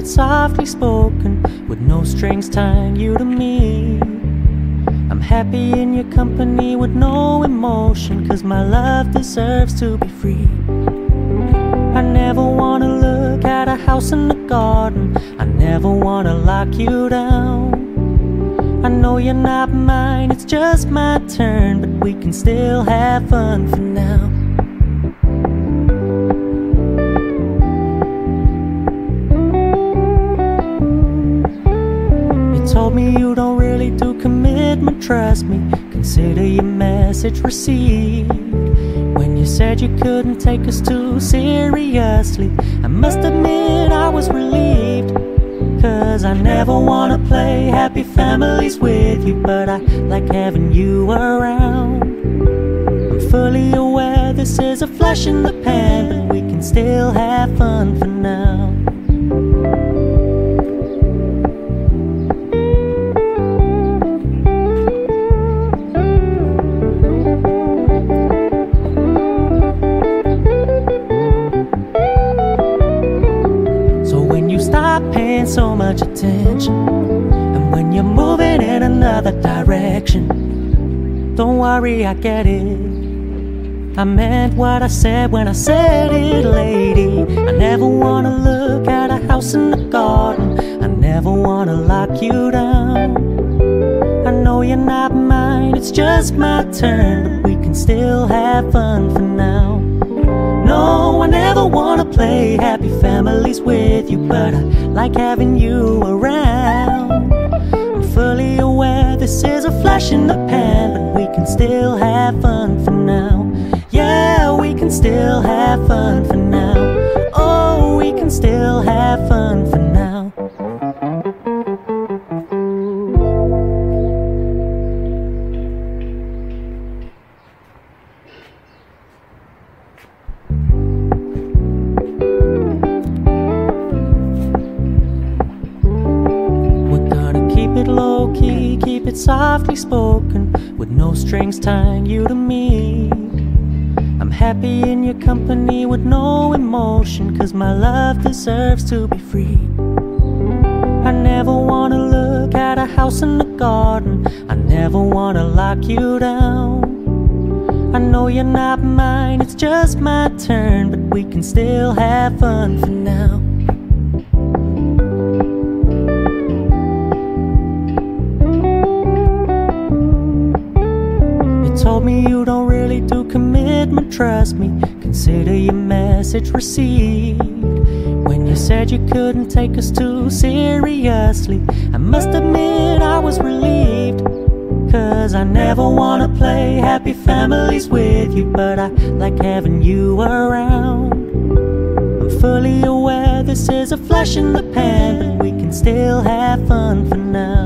it softly spoken, with no strings tying you to me. I'm happy in your company with no emotion, 'cause my love deserves to be free. I never wanna look at a house in the garden, I never wanna lock you down. I know you're not mine, it's just my turn, but we can still have fun for now. You told me you don't really do commitment, trust me, consider your message received. When you said you couldn't take us too seriously, I must admit I was relieved. 'Cause I never wanna play happy families with you, but I like having you around. I'm fully aware this is a flash in the pan, but we can still have fun for now. Stop paying so much attention, and when you're moving in another direction, don't worry, I get it. I meant what I said when I said it, lady. I never wanna look at a house in the garden, I never wanna lock you down. I know you're not mine, it's just my turn, but we can still have fun for now. No, I never wanna play happy families with you, but I like having you around. I'm fully aware this is a flash in the pan, but we can still have fun for now. Yeah, we can still have fun for now. Oh, we can still have fun for now. Low-key, keep it softly spoken, with no strings tying you to me. I'm happy in your company with no emotion, 'cause my love deserves to be free. I never wanna look at a house in the garden, I never wanna lock you down. I know you're not mine, it's just my turn, but we can still have fun for now. Told me you don't really do commitment, trust me, consider your message received. When you said you couldn't take us too seriously, I must admit I was relieved. 'Cause I never wanna play happy families with you, but I like having you around. I'm fully aware this is a flash in the pan, but we can still have fun for now.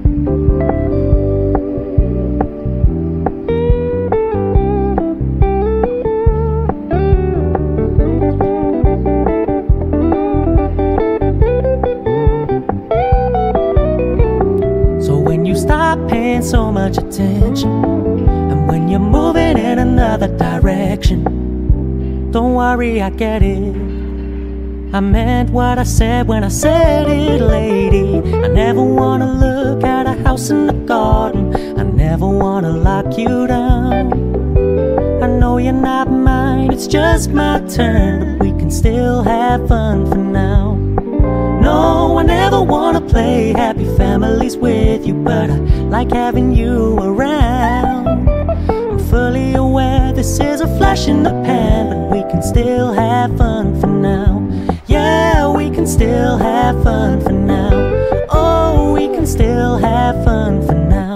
Stop paying so much attention, and when you're moving in another direction, don't worry, I get it. I meant what I said when I said it, lady. I never wanna look at a house in the garden, I never wanna lock you down. I know you're not mine, it's just my turn, but we can still have fun for now. No, I never wanna play happy families with you, but I like having you around. I'm fully aware this is a flash in the pan, but we can still have fun for now. Yeah, we can still have fun for now. Oh, we can still have fun for now.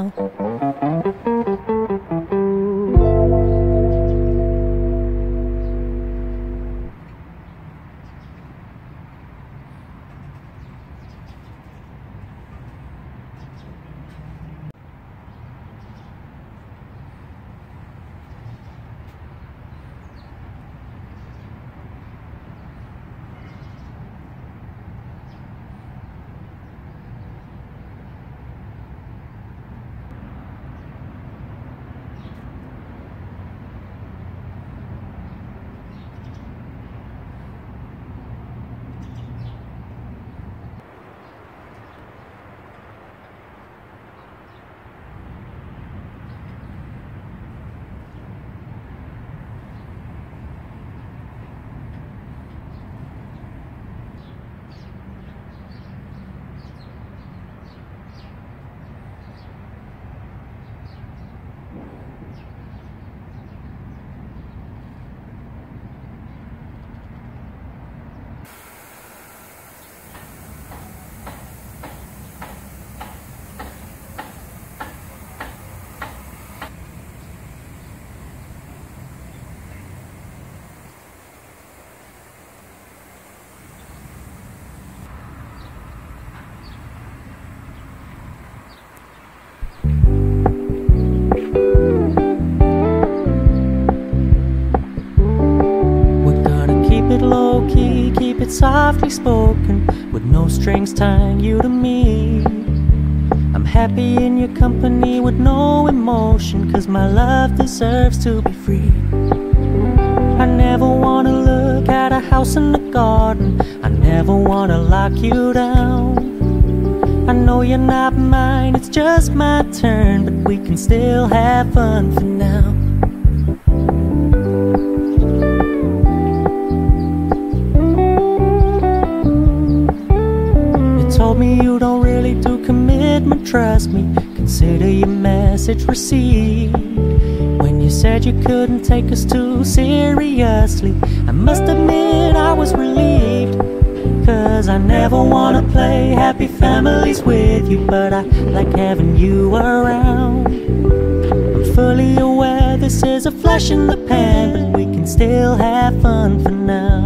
softly spoken, with no strings tying you to me. I'm happy in your company with no emotion, 'cause my love deserves to be free. I never wanna look at a house in the garden, I never wanna lock you down. I know you're not mine, it's just my turn, but we can still have fun for now. You told me you don't really do commitment, trust me, consider your message received. When you said you couldn't take us too seriously, I must admit I was relieved. 'Cause I never wanna play happy families with you, but I like having you around. I'm fully aware this is a flash in the pan, but we can still have fun for now.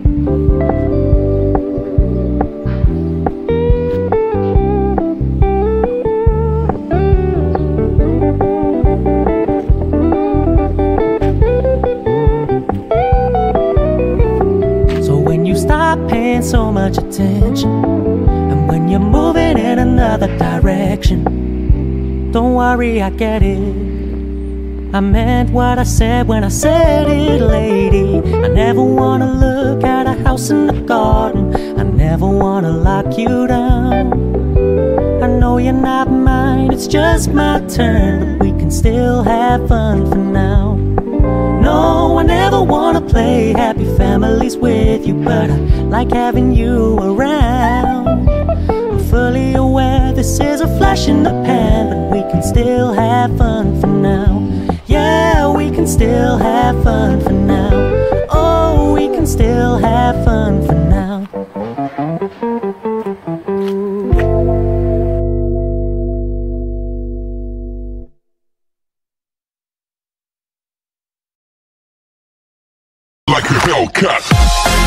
Paying so much attention, and when you're moving in another direction, don't worry, I get it. I meant what I said when I said it, lady. I never wanna look at a house in the garden, I never wanna lock you down. I know you're not mine, it's just my turn, but we can still have fun for now. No, I never wanna play happy families with you, but I like having you around. I'm fully aware this is a flash in the pan, but we can still have fun for now. Yeah, we can still have fun for now. Oh, we can still have fun for now. Like a Hellcat.